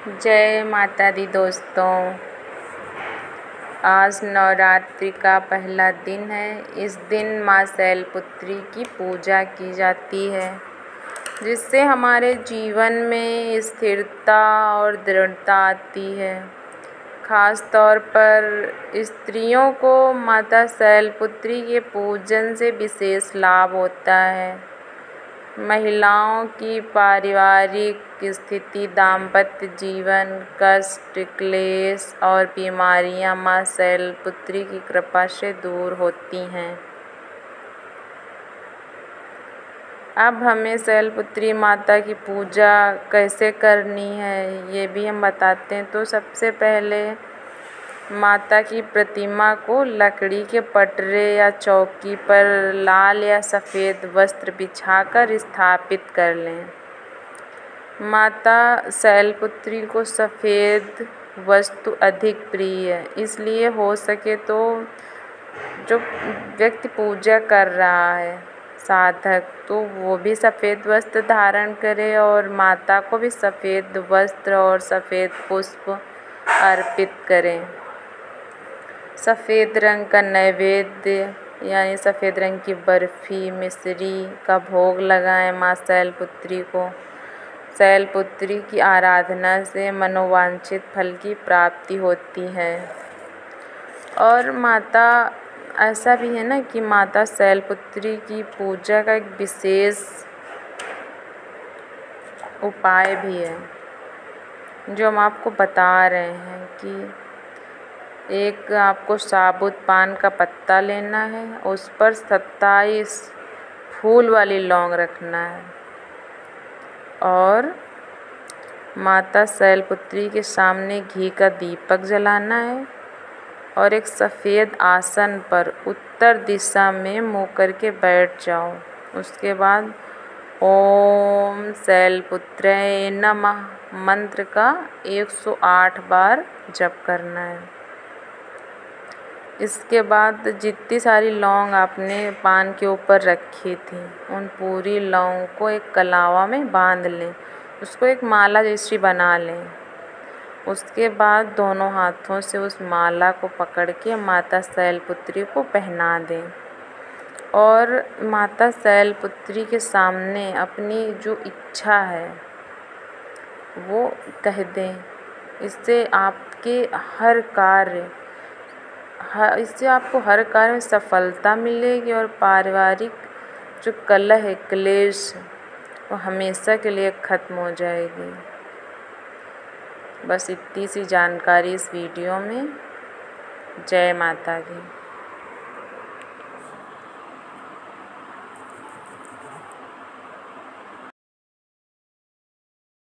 जय माता दी दोस्तों। आज नवरात्रि का पहला दिन है। इस दिन माँ शैलपुत्री की पूजा की जाती है, जिससे हमारे जीवन में स्थिरता और दृढ़ता आती है। खास तौर पर स्त्रियों को माता शैलपुत्री के पूजन से विशेष लाभ होता है। महिलाओं की पारिवारिक स्थिति, दाम्पत्य जीवन, कष्ट, क्लेश और बीमारियां माँ शैलपुत्री की कृपा से दूर होती हैं। अब हमें शैलपुत्री माता की पूजा कैसे करनी है ये भी हम बताते हैं। तो सबसे पहले माता की प्रतिमा को लकड़ी के पटरे या चौकी पर लाल या सफ़ेद वस्त्र बिछाकर स्थापित कर लें। माता शैलपुत्री को सफ़ेद वस्तु अधिक प्रिय है, इसलिए हो सके तो जो व्यक्ति पूजा कर रहा है, साधक, तो वो भी सफ़ेद वस्त्र धारण करे और माता को भी सफ़ेद वस्त्र और सफ़ेद पुष्प अर्पित करें। सफ़ेद रंग का नैवेद्य यानी सफ़ेद रंग की बर्फ़ी, मिश्री का भोग लगाएं माँ शैलपुत्री को। शैलपुत्री की आराधना से मनोवांछित फल की प्राप्ति होती है। और माता ऐसा भी है ना कि माता शैलपुत्री की पूजा का एक विशेष उपाय भी है, जो हम आपको बता रहे हैं कि एक आपको साबुत पान का पत्ता लेना है, उस पर 27 फूल वाली लौंग रखना है और माता शैलपुत्री के सामने घी का दीपक जलाना है और एक सफ़ेद आसन पर उत्तर दिशा में मुँह करके बैठ जाओ। उसके बाद ओम शैलपुत्र्यै नमः मंत्र का 108 बार जप करना है। इसके बाद जितनी सारी लौंग आपने पान के ऊपर रखी थी, उन पूरी लौंग को एक कलावा में बांध लें, उसको एक माला जैसी बना लें। उसके बाद दोनों हाथों से उस माला को पकड़ के माता शैलपुत्री को पहना दें और माता शैलपुत्री के सामने अपनी जो इच्छा है वो कह दें। इससे आपको हर कार्य में सफलता मिलेगी और पारिवारिक जो कलह है, क्लेश, वो हमेशा के लिए ख़त्म हो जाएगी। बस इतनी सी जानकारी इस वीडियो में। जय माता दी।